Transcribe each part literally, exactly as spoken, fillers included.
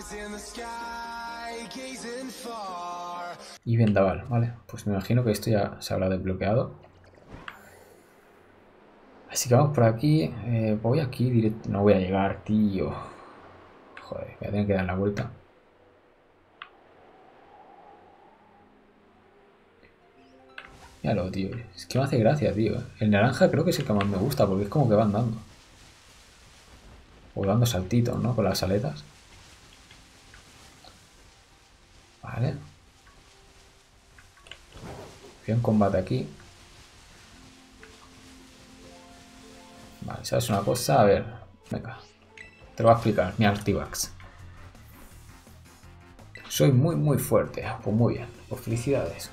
Y vendaval, vale. Pues me imagino que esto ya se habrá desbloqueado. Así que vamos por aquí. Eh, voy aquí directo. No voy a llegar, tío. Joder, voy a tener que dar la vuelta. Míralo, tío. Es que me hace gracia, tío. El naranja creo que es el que más me gusta porque es como que van dando. O dando saltitos, ¿no? Con las aletas. Vale. Bien combate aquí. Vale, ¿sabes una cosa? A ver, venga. Te lo voy a explicar, mi Artivax. Soy muy, muy fuerte. Pues muy bien, pues felicidades.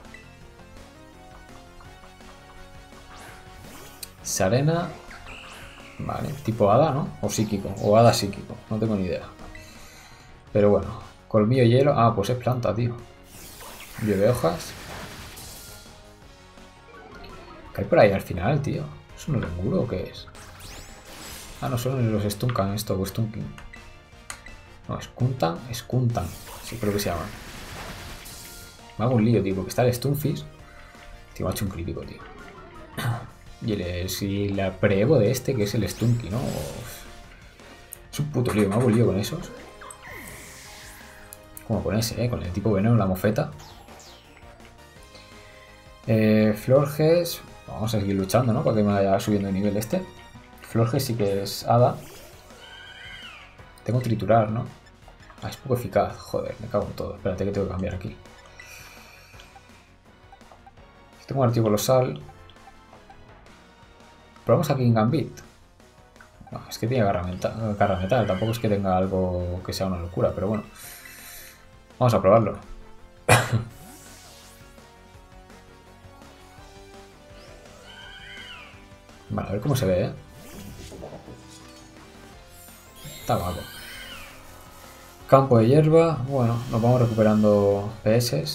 Sarena. Vale, tipo hada, ¿no? O psíquico, o hada psíquico, no tengo ni idea. Pero bueno, colmillo hielo. Ah, pues es planta, tío. Llueve hojas. ¿Qué hay por ahí al final, tío? ¿Es un lenguro o qué es? Ah, no, son los Stunkan esto, o Stunking. No, Skuntan, Skuntan. Sí, creo que se llaman. Me hago un lío, tío, porque está el Stunfish. Tío, me ha hecho un crítico, tío. Y el, si la pre-evo de este, que es el Stunky, ¿no? Uf. Es un puto lío, me hago un lío con esos. Como con ese, ¿eh? Con el tipo veneno, la mofeta. Eh, Florges. Vamos a seguir luchando, ¿no? Para que me vaya subiendo de nivel este. Florges sí que es hada. Tengo triturar, ¿no? Ah, es poco eficaz. Joder, me cago en todo. Espérate que tengo que cambiar aquí. Tengo un artigo colosal. Probamos aquí en Gambit. No, es que tiene garra metal, garra metal. Tampoco es que tenga algo que sea una locura, pero bueno. Vamos a probarlo. Vale, a ver cómo se ve, ¿eh? Está guapo. Campo de hierba. Bueno, nos vamos recuperando P S.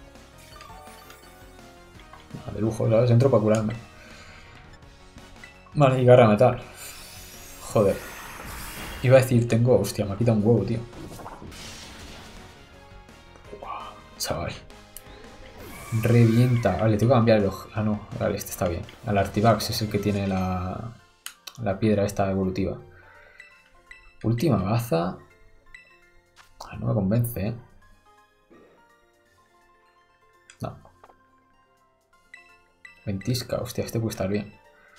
De lujo, ¿sabes? Entro para curarme. Vale, y garra metal. Joder. Iba a decir, tengo... Hostia, me ha quitado un huevo, tío. Wow, chaval. Revienta. Vale, tengo que cambiar el ojo. Ah, no. Vale, este está bien. El Artivax es el que tiene la... La piedra esta evolutiva. Última baza. Ay, no me convence, ¿eh? No. Ventisca. Hostia, este puede estar bien.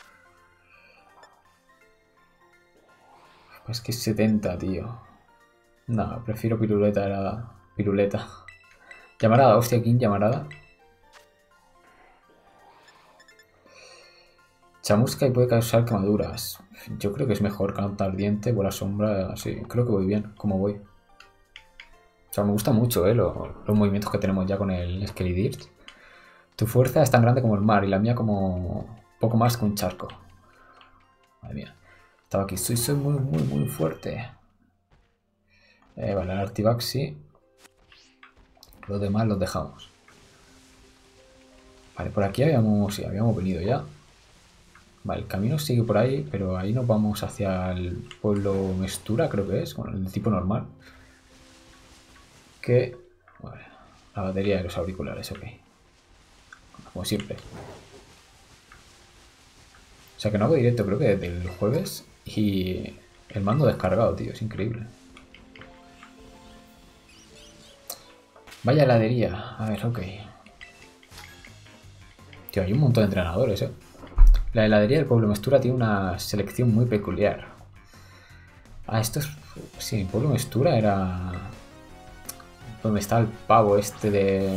Pues que es setenta, tío. No, prefiero piruleta. Era... Piruleta. Llamarada. Hostia, ¿quién llamarada? Chamusca y puede causar quemaduras. Yo creo que es mejor Canto Ardiente, bola sombra. Sí, creo que voy bien. ¿Cómo voy? O sea, me gusta mucho, ¿eh? Los, los movimientos que tenemos ya con el Skeledirge. Tu fuerza es tan grande como el mar y la mía como poco más que un charco. Madre mía. Estaba aquí. Soy, soy muy, muy, muy fuerte. Eh, vale, el Artivax sí. Los demás los dejamos. Vale, por aquí habíamos, sí, habíamos venido ya. Vale, el camino sigue por ahí, pero ahí nos vamos hacia el pueblo Mestura, creo que es, con el tipo normal. Que... Vale, la batería de los auriculares, ok. Como siempre. O sea que no hago directo, creo que desde el jueves. Y el mando descargado, tío, es increíble. Vaya heladería. A ver, ok. Tío, hay un montón de entrenadores, eh. La heladería del pueblo Mestura tiene una selección muy peculiar. Ah, esto es... Sí, el pueblo Mestura era... Donde está el pavo este de...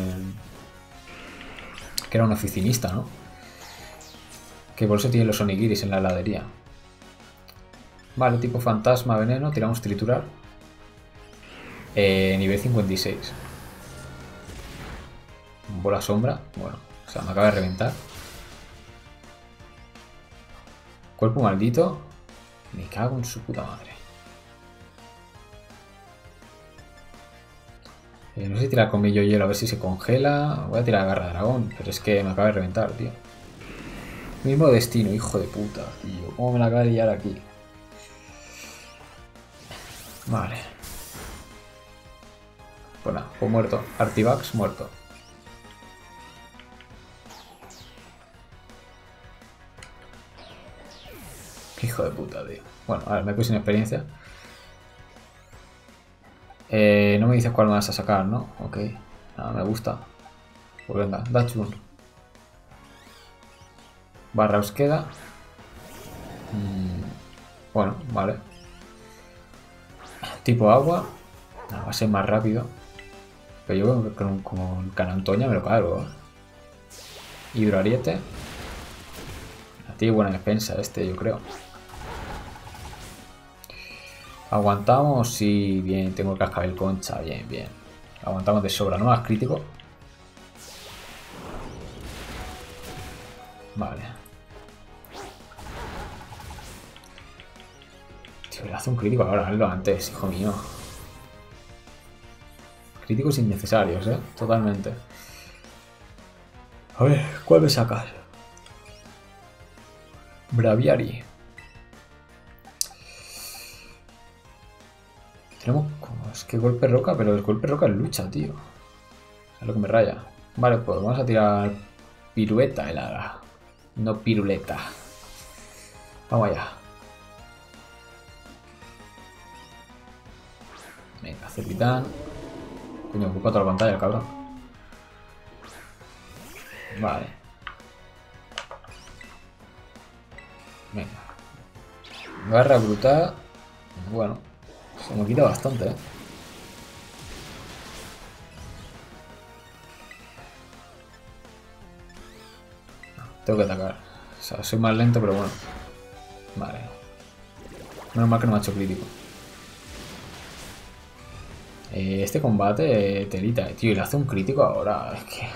Que era un oficinista, ¿no? Que por eso tiene los onigiris en la heladería. Vale, tipo fantasma, veneno, tiramos triturar. Eh, nivel cincuenta y seis. Bola sombra. Bueno, o sea, me acaba de reventar. Cuerpo maldito. Me cago en su puta madre. Eh, no sé si tirar colmillo hielo a ver si se congela. Voy a tirar garra de dragón, pero es que me acaba de reventar, tío. Mismo destino, hijo de puta, tío. ¿Cómo me la acaba de liar aquí? Vale. Pues nada, pues muerto. Artivax muerto. Qué hijo de puta, tío. Bueno, a ver, me puse sin experiencia. Eh, no me dices cuál me vas a sacar, ¿no? Ok. Nada, me gusta. Pues venga, Dachshund. Barra os queda. Mm, bueno, vale. Tipo agua. No, va a ser más rápido. Pero yo creo que con, con Canantoña me lo cargo. ¿eh? Hidroariete. Tiene buena defensa este, yo creo. Aguantamos, sí, bien. Tengo el cascabel concha, bien, bien. Aguantamos de sobra, no más crítico. Vale. Tío, le hace un crítico ahora, hazlo antes, hijo mío. Críticos innecesarios, eh. Totalmente. A ver, ¿cuál me sacas? Braviary. Tenemos... Es que golpe roca, pero el golpe roca es lucha, tío. Es lo que me raya. Vale, pues vamos a tirar pirueta helada. No piruleta. Vamos allá. Venga, Cepitán. Coño, ocupa toda la pantalla el cabrón. Vale. Venga. Garra brutal. Bueno. Se me quita bastante, eh. Tengo que atacar. O sea, soy más lento, pero bueno. Vale. Menos mal que no me ha hecho crítico. Eh, este combate, eh, telita, tío, y le hace un crítico ahora. Es que...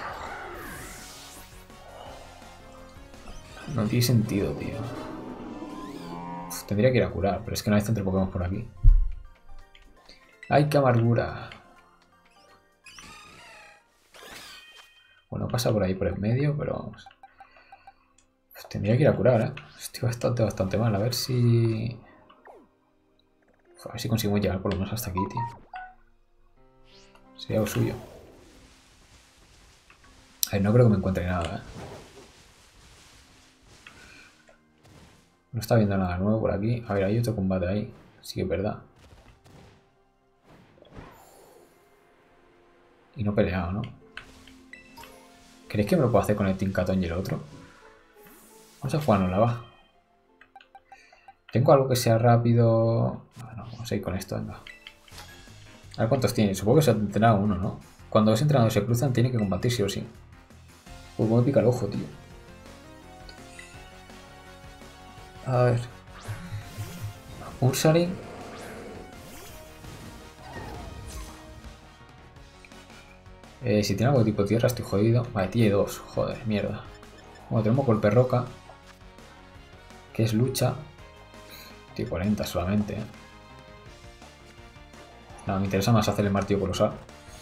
No tiene sentido, tío. Uf, tendría que ir a curar, pero es que no hay tantos Pokémon por aquí. ¡Ay, qué amargura! Bueno, pasa por ahí por el medio, pero vamos. Pues tendría que ir a curar, ¿eh? Estoy bastante, bastante mal. A ver si... Uf, a ver si conseguimos llegar por lo menos hasta aquí, tío. Sería lo suyo. A ver, no creo que me encuentre nada, ¿eh? No está viendo nada nuevo por aquí. A ver, hay otro combate ahí. Sí que es verdad. Y no he peleado, ¿no? ¿Creéis que me lo puedo hacer con el Tinkaton y el otro? Vamos a jugarnos la va. ¿Tengo algo que sea rápido? Bueno, vamos a ir con esto, venga. A ver cuántos tiene. Supongo que se ha entrenado uno, ¿no? Cuando dos entrenadores se cruzan, tiene que combatir sí o sí. Uy, cómo me pica el ojo, tío. A ver. Ursaring. Eh, si tiene algo de tipo tierra, estoy jodido. Vale, tiene dos. Joder, mierda. Bueno, tenemos golpe roca. Que es lucha. Tiene cuarenta solamente, ¿eh? No, me interesa más hacer el martillo colosal.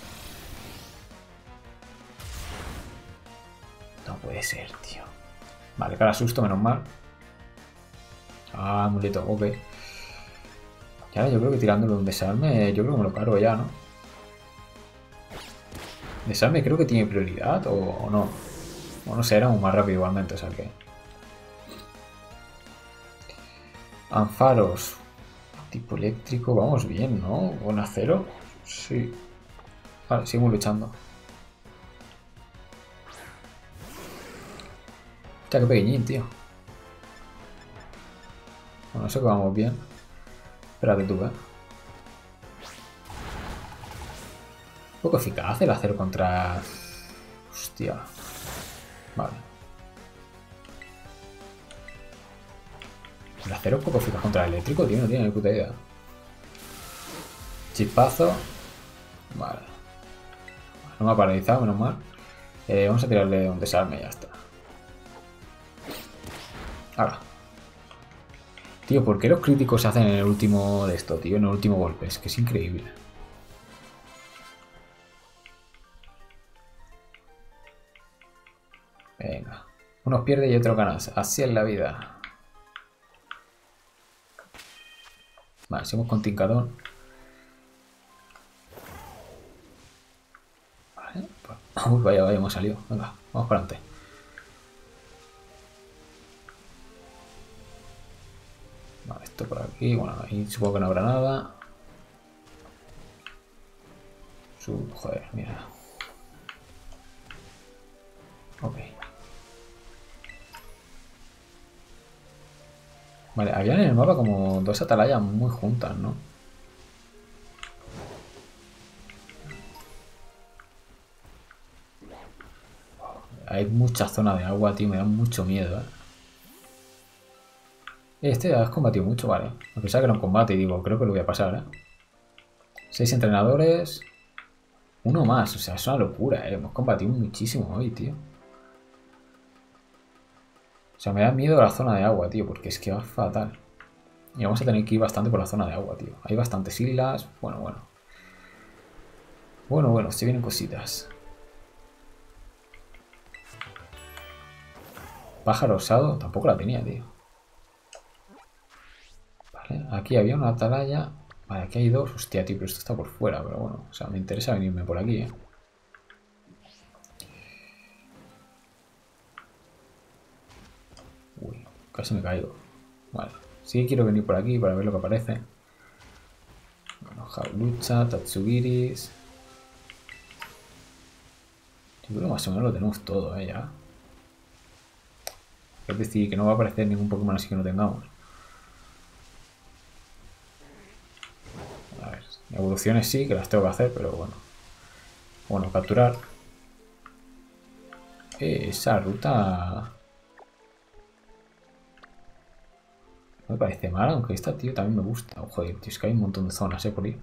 No puede ser, tío. Vale, cara susto, menos mal. Ah, amuleto, ok. Y ahora yo creo que tirándolo un desarme, yo creo que me lo cargo ya, ¿no? Desarme creo que tiene prioridad o, o no. O no sé, era muy más rápido igualmente, o sea que... Anfaros. Tipo eléctrico, vamos bien, ¿no? ¿Con acero? Sí. Vale, seguimos luchando. Hostia, qué pequeñín, tío. Bueno, eso que vamos bien. Espérate tú, ¿eh? Un poco eficaz el acero contra... Hostia. Vale. El acero es poco eficaz contra el eléctrico, tío. No tiene ni puta idea. Chispazo. Vale. No me ha paralizado, menos mal. Eh, vamos a tirarle un desarme y ya está. Ahora. Tío, ¿por qué los críticos se hacen en el último de esto, tío? En el último golpe. Es que es increíble. Venga. Unos pierde y otros ganas. Así es la vida. Vale, seguimos con Tinkaton. Uy, vaya, vaya, hemos salido. Venga, vamos para adelante. Vale, esto por aquí. Bueno, ahí supongo que no habrá nada. Su... Joder, mira. Ok. Vale, había en el mapa como dos atalayas muy juntas, ¿no? Hay mucha zona de agua, tío, me da mucho miedo, ¿eh? Este has combatido mucho, vale. Aunque sea que era un combate y digo, creo que lo voy a pasar, ¿eh? Seis entrenadores. Uno más, o sea, es una locura, ¿eh? Hemos combatido muchísimo hoy, tío. O sea, me da miedo la zona de agua, tío, porque es que va fatal. Y vamos a tener que ir bastante por la zona de agua, tío. Hay bastantes islas. Bueno, bueno. Bueno, bueno, se vienen cositas. Pájaro osado, tampoco la tenía, tío. Vale, aquí había una atalaya. Vale, aquí hay dos. Hostia, tío, pero esto está por fuera, pero bueno. O sea, me interesa venirme por aquí, eh. Uy, casi me caigo. Vale. Sí que quiero venir por aquí para ver lo que aparece. Bueno, Jaulucha, Tatsugiris. Yo creo que más o menos lo tenemos todo, eh, ya. Es decir, que no va a aparecer ningún Pokémon así que no tengamos. A ver, evoluciones sí, que las tengo que hacer, pero bueno. Bueno, capturar. Eh, esa ruta... No me parece mal, aunque esta, tío, también me gusta. Oh, joder, tío, es que hay un montón de zonas, eh, por ir.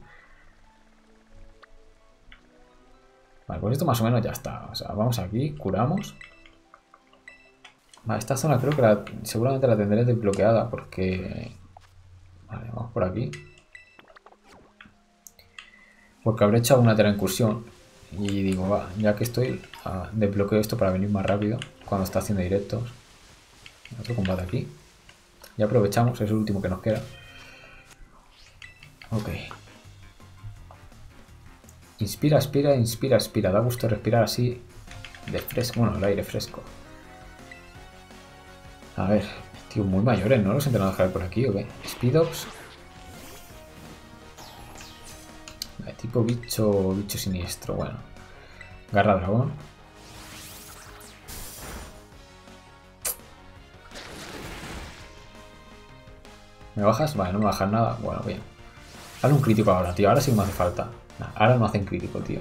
Vale, pues esto más o menos ya está. O sea, vamos aquí, curamos. Vale, esta zona creo que la, seguramente la tendré desbloqueada porque... Vale, vamos por aquí. Porque habré hecho una teleincursión. Y digo, va, ya que estoy, ah, desbloqueo esto para venir más rápido cuando está haciendo directos. Otro combate aquí. Ya aprovechamos, es el último que nos queda. Ok. Inspira, expira, inspira, expira. Da gusto respirar así de fresco. Bueno, el aire fresco. A ver, tío, muy mayores, ¿no? Los entrenadores que hay por aquí, ¿o qué? Speedops. Tipo bicho, bicho siniestro, bueno. Garra dragón. ¿Me bajas? Vale, no me bajas nada. Bueno, bien. Hazle un crítico ahora, tío. Ahora sí que me hace falta. Nah, ahora no hacen crítico, tío.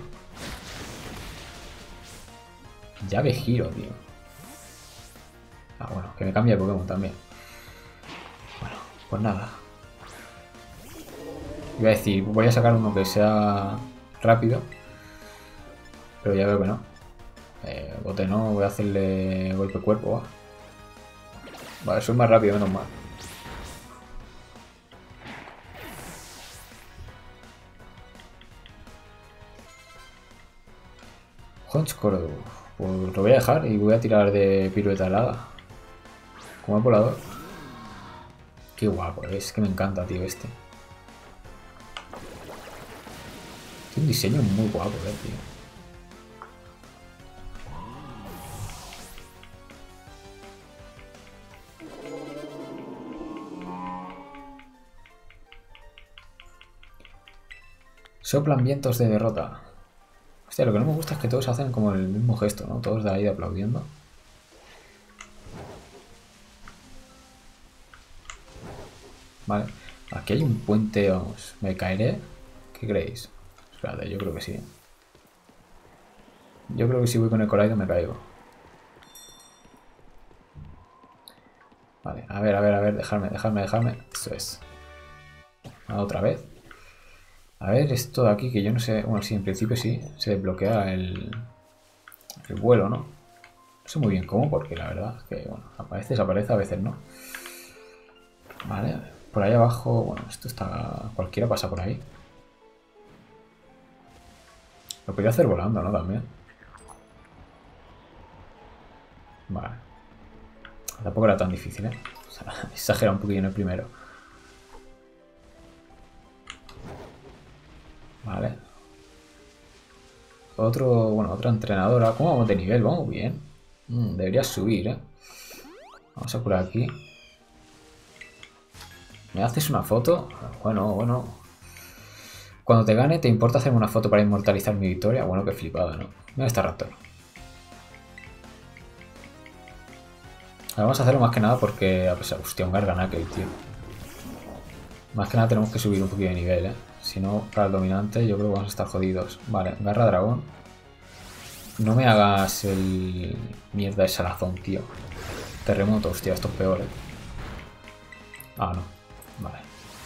Llave giro, tío. Ah, bueno, que me cambie de Pokémon también. Bueno, pues nada. Iba a decir, voy a sacar uno que sea rápido. Pero ya veo que no. Eh, bote no, voy a hacerle golpe cuerpo. ¿Va? Vale, soy más rápido, menos mal. Honchkoro. Pues lo voy a dejar y voy a tirar de pirueta helada. Como el volador. Qué guapo, es que me encanta, tío, este. Tiene un diseño muy guapo, eh, tío. Soplan vientos de derrota. Hostia, lo que no me gusta es que todos hacen como el mismo gesto, ¿no? Todos de ahí aplaudiendo. Vale. Aquí hay un puente, vamos. ¿Me caeré? ¿Qué creéis? Espérate, yo creo que sí. Yo creo que si voy con el Coraido me caigo. Vale, a ver, a ver, a ver, dejarme, dejarme, dejarme. Eso es. Otra vez. A ver, esto de aquí que yo no sé... Bueno, sí, en principio sí. Se desbloquea el... El vuelo, ¿no? No sé muy bien cómo, porque la verdad es que, bueno, a veces aparece, a veces no. Vale, por ahí abajo... Bueno, esto está... Cualquiera pasa por ahí. Lo podía hacer volando, ¿no? También. Vale. Tampoco era tan difícil, ¿eh? O sea, exagera un poquillo en el primero. Vale. Otro, bueno, otra entrenadora. ¿Cómo vamos de nivel? Vamos bien. Mm, debería subir, ¿eh? Vamos a curar aquí. ¿Me haces una foto? Bueno, bueno. Cuando te gane, ¿te importa hacerme una foto para inmortalizar mi victoria? Bueno, qué flipada, ¿no? Mira está Raptor. Vamos a hacerlo más que nada porque, a pesar... Hostia, un Garganakel, tío. Más que nada tenemos que subir un poquito de nivel, ¿eh? Si no, para el dominante yo creo que vamos a estar jodidos. Vale, garra dragón. No me hagas el... Mierda de salazón, tío. Terremoto, hostia, esto es peor, ¿eh? Ah, no. Vale.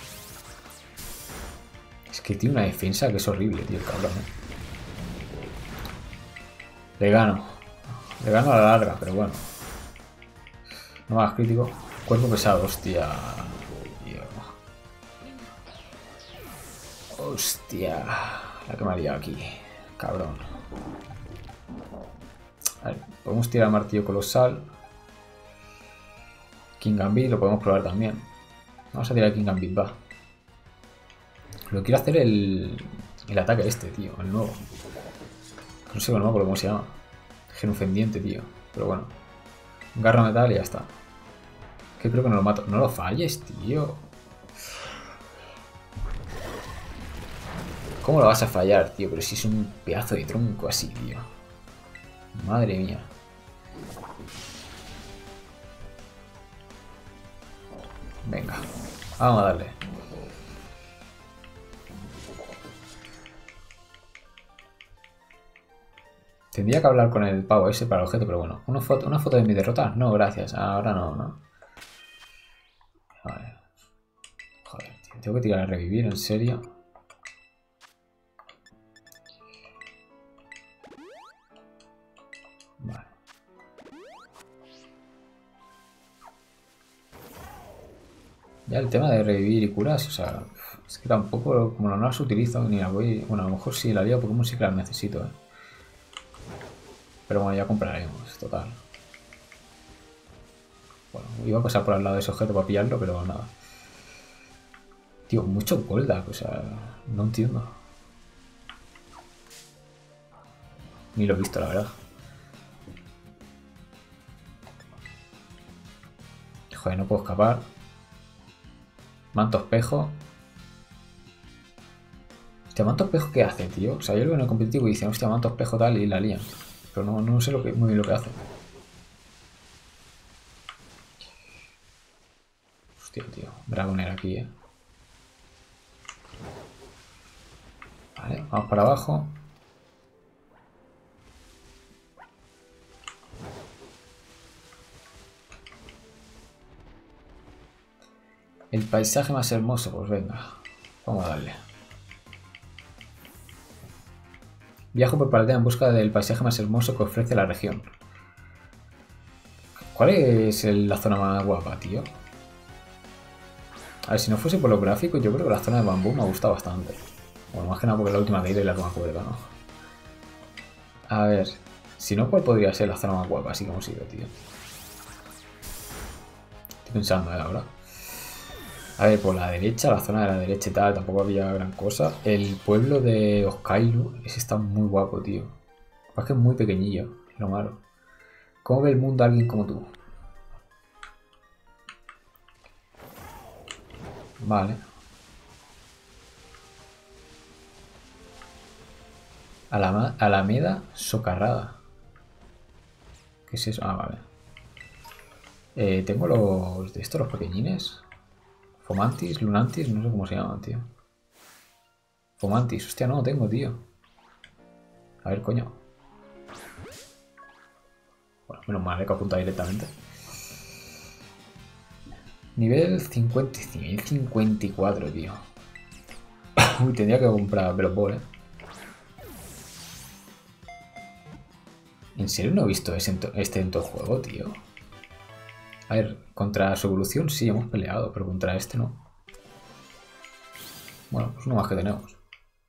Es que tiene una defensa que es horrible, tío, cabrón, ¿eh? Le gano. Le gano a la larga, pero bueno. No más crítico. Cuerpo pesado, hostia. Tío. Hostia. La que me ha liado aquí. Cabrón. A ver, podemos tirar martillo colosal. King Gambit lo podemos probar también. Vamos a tirar King Gambit, va. Lo quiero hacer el, el ataque este, tío, el nuevo. No sé, no me acuerdo cómo se llama. Genufendiente, tío. Pero bueno. Garra metal y ya está. Que creo que no lo mato. No lo falles, tío. ¿Cómo lo vas a fallar, tío? Pero si es un pedazo de tronco así, tío. Madre mía. Venga. Vamos a darle. Tendría que hablar con el pavo ese para el objeto, pero bueno. ¿Una foto, una foto de mi derrota? No, gracias. Ahora no, ¿no? Vale. Joder, tío. Tengo que tirar a revivir, ¿en serio? Vale. Ya el tema de revivir y curas, o sea... Es que tampoco, como no las utilizo, ni las voy... Bueno, a lo mejor sí, la liga Pokémon sí que las necesito, ¿eh? Pero bueno, ya compraremos, total. Bueno, iba a pasar por al lado de ese objeto para pillarlo, pero nada. Tío, mucho Goldak, o sea, no entiendo. Ni lo he visto, la verdad. Joder, no puedo escapar. Manto espejo. Hostia, manto espejo, ¿qué hace, tío? O sea, yo lo veo en el competitivo y dicen, hostia, manto espejo tal y la lían. Pero no, no sé lo que, muy bien lo que hace. Hostia, tío. Dragonair aquí, eh. Vale, vamos para abajo. El paisaje más hermoso, pues venga. Vamos a darle. Viajo por Paldea en busca del paisaje más hermoso que ofrece la región. ¿Cuál es el- la zona más guapa, tío? A ver, si no fuese por lo gráfico, yo creo que la zona de bambú me ha gustado bastante. Bueno, más que nada porque la última que he ido y la que me acuerdo, ¿no? A ver, si no, ¿cuál podría ser la zona más guapa? Así como sido, tío. Estoy pensando, ¿eh? Ahora. A ver, por la derecha, la zona de la derecha y tal, tampoco había gran cosa. El pueblo de Oskailu, ese está muy guapo, tío. Es que es muy pequeñillo, lo malo. ¿Cómo ve el mundo alguien como tú? Vale. Alama- Alameda Socarrada. ¿Qué es eso? Ah, vale. Eh, tengo los de estos, los pequeñines. Fomantis, Lunantis, no sé cómo se llaman, tío. Fomantis, hostia, no lo tengo, tío. A ver, coño. Bueno, menos mal, he que apunta directamente. Nivel cincuenta, nivel cincuenta y cuatro, tío. Uy, tendría que comprar Velopol, eh. ¿En serio no he visto ese en este en todo el juego, tío? A ver, contra su evolución sí hemos peleado, pero contra este no. Bueno, pues uno más que tenemos.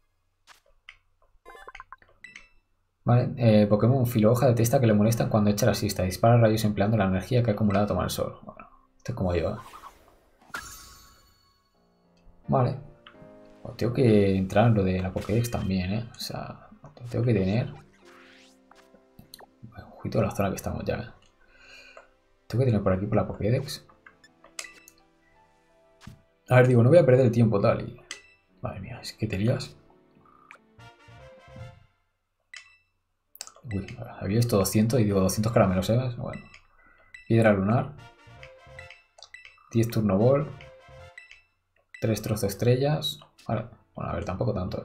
Vale, eh, Pokémon Filo Hoja detecta que le molestan cuando echa la siesta. Dispara rayos empleando la energía que ha acumulado a tomar el sol. Bueno, esto es como yo, ¿eh? Vale. Pues tengo que entrar en lo de la Pokédex también, ¿eh? O sea, Tengo que tener... Bueno, ojito a la zona que estamos ya. ¿eh? Tengo que tener por aquí por la Pokédex. A ver, digo, no voy a perder el tiempo tal y... Madre mía, es que te lías. Uy, había esto doscientos y digo doscientos caramelos, ¿eh? Bueno. Piedra lunar. diez turno ball. tres trozo estrellas. Vale. Bueno, a ver, tampoco tanto.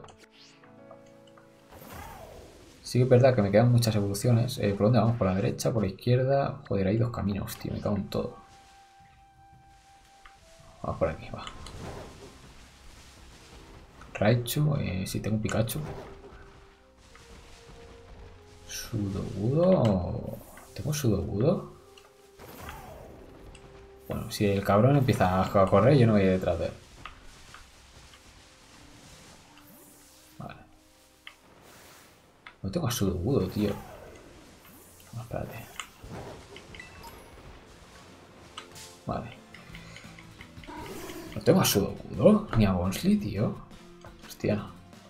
Sí que es verdad que me quedan muchas evoluciones. Eh, ¿Por dónde vamos? ¿Por la derecha? ¿Por la izquierda? Joder, hay dos caminos, tío. Me cago en todo. Vamos por aquí, va. Raichu. Eh, sí, tengo un Pikachu. Sudogudo. ¿Tengo Sudogudo? Bueno, si el cabrón empieza a correr, yo no voy detrás de él. Vale. No tengo a Sudogudo, tío. No, espérate. Vale. No tengo a Sudogudo ni a Bonsly, tío. Hostia.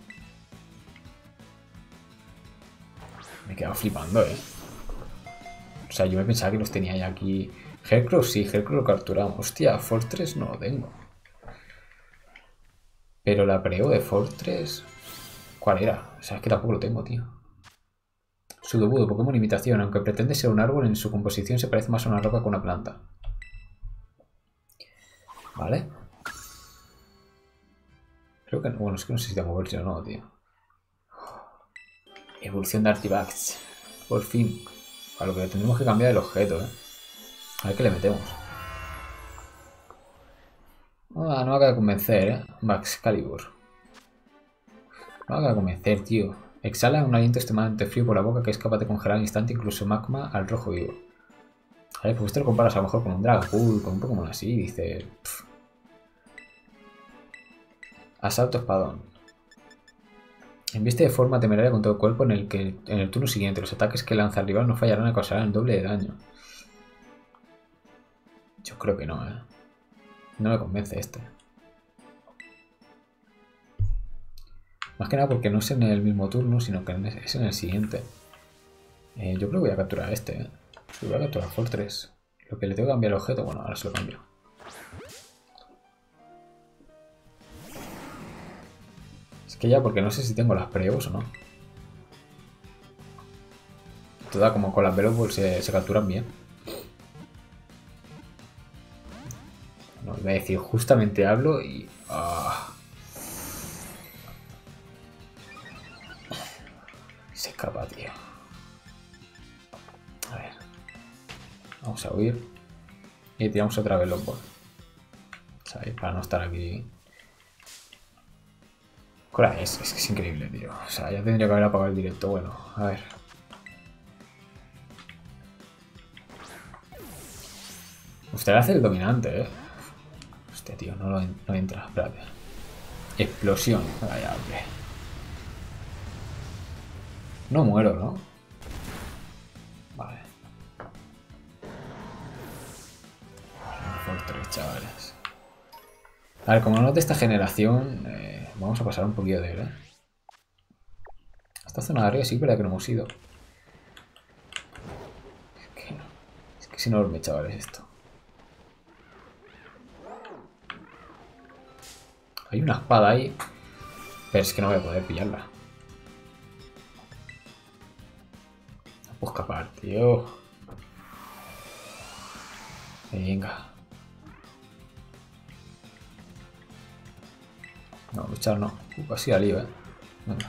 Me he quedado flipando, eh. O sea, yo me pensaba que los tenía ya aquí. Hercross, sí, Hercross lo capturamos. Hostia, Fortress no lo tengo. Pero la preo de Fortress... ¿Cuál era? O sea, es que tampoco lo tengo, tío. Sudobudo, Pokémon imitación. Aunque pretende ser un árbol, en su composición se parece más a una roca que a una planta. Vale. Creo que no. Bueno, es que no sé si tengo versión o no, tío. Evolución de Artivax. Por fin. A lo que tendremos que cambiar el objeto, eh. A ver qué le metemos. Ah, no me acaba de convencer, eh. Max Calibur. No me acaba de convencer, tío. Exhala un aliento extremadamente frío por la boca que es capaz de congelar al instante incluso magma al rojo vivo. A ver, pues te lo comparas a lo mejor con un Dragapult, con un Pokémon así, dices... Pff. Asalto espadón. Embiste de forma temeraria con todo el cuerpo en el que en el turno siguiente los ataques que lanza el rival no fallarán a causar el doble de daño. Yo creo que no, eh. No me convence este. Más que nada porque no es en el mismo turno, sino que es en el siguiente. Eh, yo creo que voy a capturar a este, eh. Voy a capturar a Fortress. Lo que le tengo que cambiar el objeto, bueno, ahora se lo cambio. Es que ya, porque no sé si tengo las preos o no. Toda como con las Veloballs se, se capturan bien. No, iba a decir, justamente hablo y... Oh. Se escapa, tío. A ver. Vamos a huir. Y tiramos otra vez los balls. ¿Sabes? Para no estar aquí. Cora, es, es que es increíble, tío. O sea, ya tendría que haber apagado el directo. Bueno, a ver. Me gustaría hacer el dominante, eh. Hostia, tío, no, lo, no entra. Espérate. Explosión. Vaya, hombre. No muero, ¿no? Vale. Fortress, chavales. A ver, como no es de esta generación, eh, vamos a pasar un poquito de él, ¿eh? Esta zona de arriba sí, pero que no hemos ido. Es que, no. Es que es enorme, chavales, esto. Hay una espada ahí, pero es que no voy a poder pillarla. No puedo escapar, tío. Venga. No, luchar no. Uh, casi al lío, eh. Venga.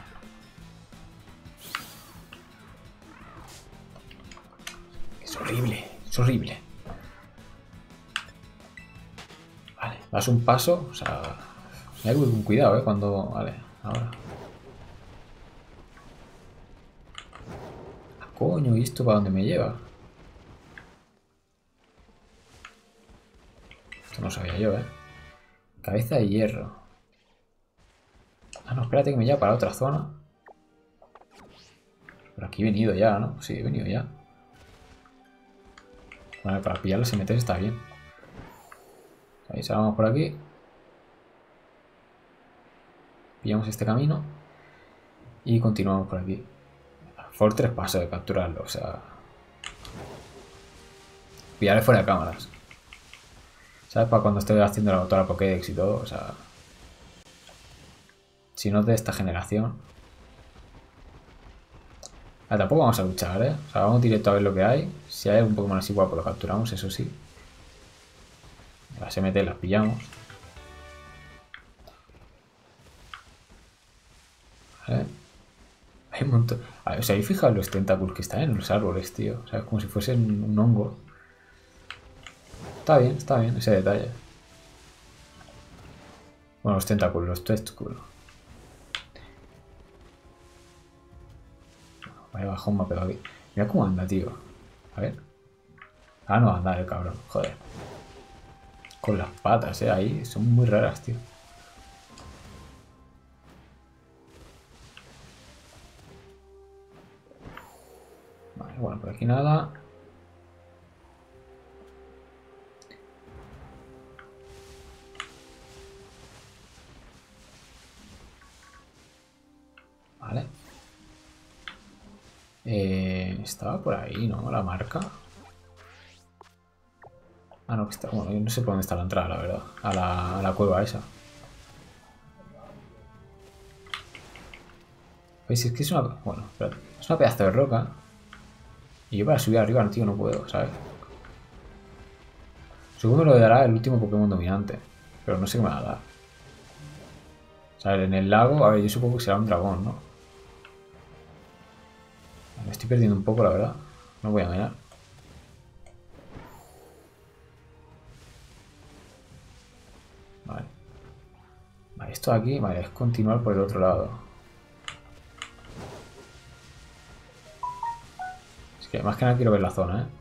Es horrible, es horrible. Vale, das un paso, o sea... Hay que ir con cuidado, eh, cuando... Vale, ahora. Ah, coño, ¿y esto para dónde me lleva? Esto no sabía yo, eh. Cabeza de hierro. Ah, no, espérate que me lleva para otra zona. Por aquí he venido ya, ¿no? Sí, he venido ya. Vale, para pillarlo sin meter está bien. Ahí salgamos por aquí. Pillamos este camino. Y continuamos por aquí. Fortress paso de capturarlo, o sea... Pillarle fuera de cámaras. ¿Sabes? Para cuando estoy haciendo toda la Pokédex y todo, o sea... Si no es de esta generación... Ah, tampoco vamos a luchar, ¿eh? O sea, vamos directo a ver lo que hay. Si hay un Pokémon así guapo, lo capturamos, eso sí. Las M T las pillamos. ¿Vale? Hay un montón... O sea, ¿habéis fijado los tentáculos que están en los árboles, tío? O sea, es como si fuesen un hongo. Está bien, está bien ese detalle. Bueno, los tentáculos, los testículos. Vaya bajón me ha pegado aquí. Mira cómo anda, tío. A ver. Ah, no, anda el cabrón. Joder. Con las patas, eh. Ahí son muy raras, tío. Vale, bueno, por aquí nada. Vale. Eh, estaba por ahí, ¿no? La marca. Ah, no, que está... Bueno, yo no sé por dónde está la entrada, la verdad. A la, a la cueva esa. ¿Veis? Es que es una... Bueno, espérate. Es una pedazo de roca. Y yo para subir arriba, tío, no puedo, ¿sabes? Supongo que me lo dará el último Pokémon dominante. Pero no sé qué me va a dar. O sea, en el lago... A ver, yo supongo que será un dragón, ¿no? Me estoy perdiendo un poco, la verdad. No voy a engañar. Vale. Vale, esto de aquí, vale, es continuar por el otro lado. Es que más que nada quiero ver la zona, ¿eh?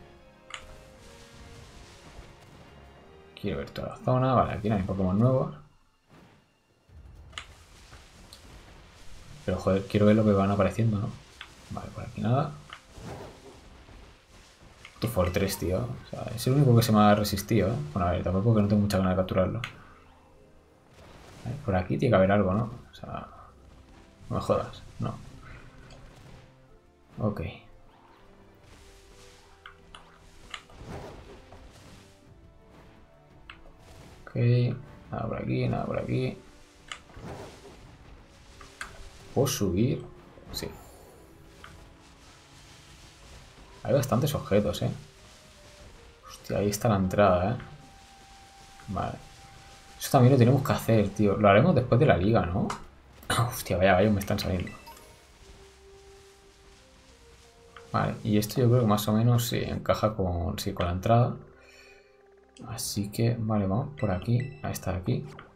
Quiero ver toda la zona. Vale, aquí no hay Pokémon nuevos. Pero joder, quiero ver lo que van apareciendo, ¿no? Vale, por aquí nada. Tu Fortress, tío. O sea, es el único que se me ha resistido, ¿eh? Bueno, a ver, tampoco que no tengo mucha ganas de capturarlo. Vale, por aquí tiene que haber algo, ¿no? O sea, no me jodas, no. Ok. Ok, nada por aquí, nada por aquí. ¿Puedo subir? Sí. Hay bastantes objetos, ¿eh? Hostia, ahí está la entrada, ¿eh? Vale. Eso también lo tenemos que hacer, tío. Lo haremos después de la liga, ¿no? Hostia, vaya, vaya, me están saliendo. Vale, y esto yo creo que más o menos se sí, encaja con, sí, con la entrada. Así que, vale, vamos por aquí. A esta de aquí.